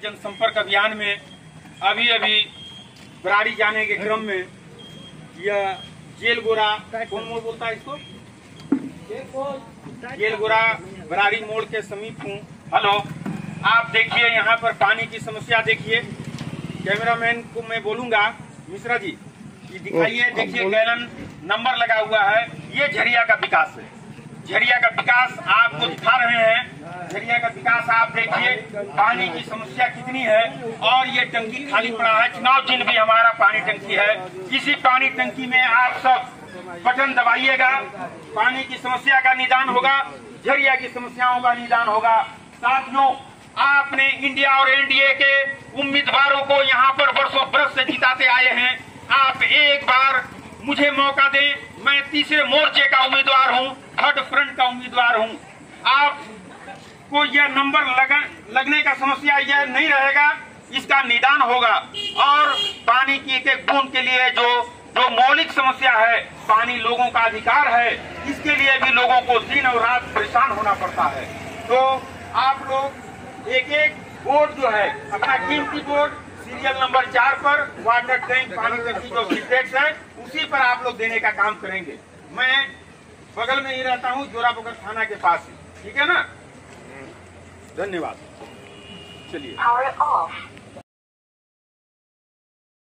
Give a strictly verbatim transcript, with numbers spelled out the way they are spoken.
जनसंपर्क अभियान में अभी अभी बराड़ी जाने के क्रम में यह जेलगोरा, कौन मोड़ बोलता है इसको, जेलगोरा बराड़ी मोड़ के समीप हूँ। हेलो, आप देखिए यहाँ पर पानी की समस्या देखिए। कैमरामैन को मैं बोलूंगा, मिश्रा जी ये दिखाइए, देखिए गैलन नंबर लगा हुआ है। ये झरिया का विकास है, झरिया का विकास आपको दिखा रहे हैं। झरिया का विकास आप देखिए, पानी की समस्या कितनी है। और ये टंकी खाली पड़ा है, चुनाव चिन्ह भी हमारा पानी टंकी है। इसी पानी टंकी में आप सब बटन दबाइएगा, पानी की समस्या का निदान होगा, झरिया की समस्याओं का निदान होगा। साथियों, आपने इंडिया और एनडीए के उम्मीदवारों को यहाँ पर वर्षों बरस से जिताते आए हैं। आप एक बार मुझे मौका दें, मैं तीसरे मोर्चे का उम्मीदवार हूं, थर्ड फ्रंट का उम्मीदवार हूं। आपको यह नंबर लगन, लगने का समस्या यह नहीं रहेगा, इसका निदान होगा। और पानी की एक एक बूंद के लिए जो जो मौलिक समस्या है, पानी लोगों का अधिकार है, इसके लिए भी लोगों को दिन और रात परेशान होना पड़ता है। तो आप लोग एक एक बोर्ड जो है, अपना कीमती बोर्ड सीरियल नंबर चार पर वाटर टैंक पानी टंकी जो सिंटेक्स है, उसी पर आप लोग देने का काम करेंगे। मैं बगल में ही रहता हूँ, जोरापोखर थाना के पास ही, ठीक है ना। धन्यवाद। चलिए।